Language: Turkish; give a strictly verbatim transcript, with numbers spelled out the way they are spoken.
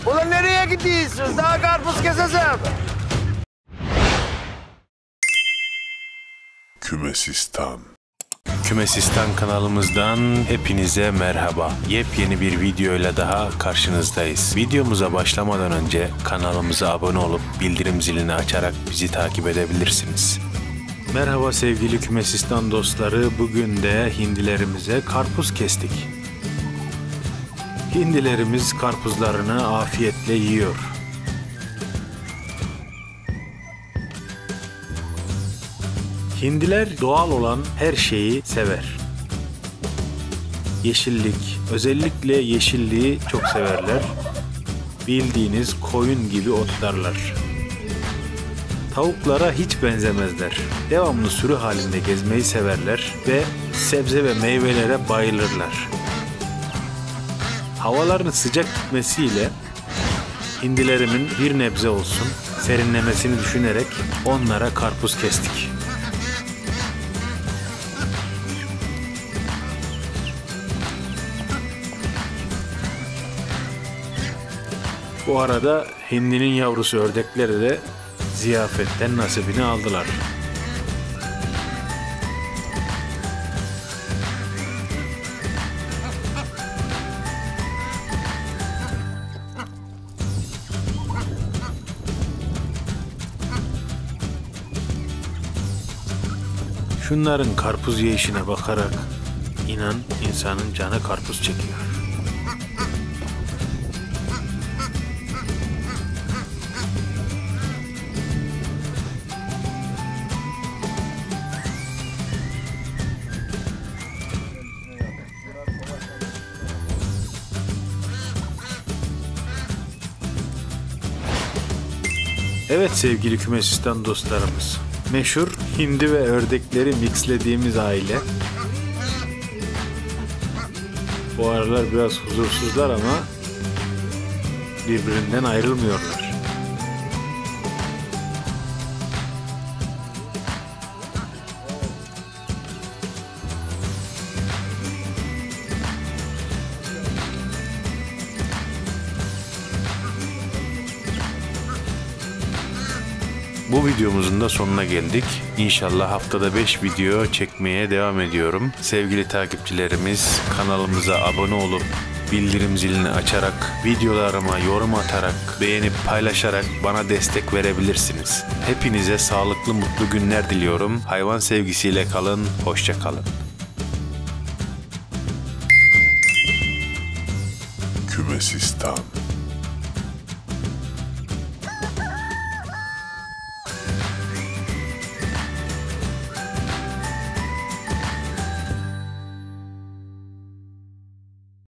Ulan nereye gidiyorsunuz? Daha karpuz keseceğim. Kümesistan. Kümesistan kanalımızdan hepinize merhaba. Yepyeni bir videoyla daha karşınızdayız. Videomuza başlamadan önce kanalımıza abone olup bildirim zilini açarak bizi takip edebilirsiniz. Merhaba sevgili Kümesistan dostları. Bugün de hindilerimize karpuz kestik. Hindilerimiz karpuzlarını afiyetle yiyor. Hindiler doğal olan her şeyi sever. Yeşillik, özellikle yeşilliği çok severler. Bildiğiniz koyun gibi otlarlar. Tavuklara hiç benzemezler. Devamlı sürü halinde gezmeyi severler ve sebze ve meyvelere bayılırlar. Havaların sıcak gitmesiyle hindilerimin bir nebze olsun serinlemesini düşünerek onlara karpuz kestik. Bu arada hindinin yavrusu ördekleri de ziyafetten nasibini aldılar. Şunların karpuz yiyişine bakarak inan insanın canı karpuz çekiyor. Evet sevgili Kümesistan dostlarımız, meşhur hindi ve ördekleri mixlediğimiz aile. Bu aralar biraz huzursuzlar ama birbirinden ayrılmıyorlar. Bu videomuzun da sonuna geldik. İnşallah haftada beş video çekmeye devam ediyorum. Sevgili takipçilerimiz, kanalımıza abone olup bildirim zilini açarak, videolarıma yorum atarak, beğenip paylaşarak bana destek verebilirsiniz. Hepinize sağlıklı, mutlu günler diliyorum. Hayvan sevgisiyle kalın, hoşça kalın. Kümesistan.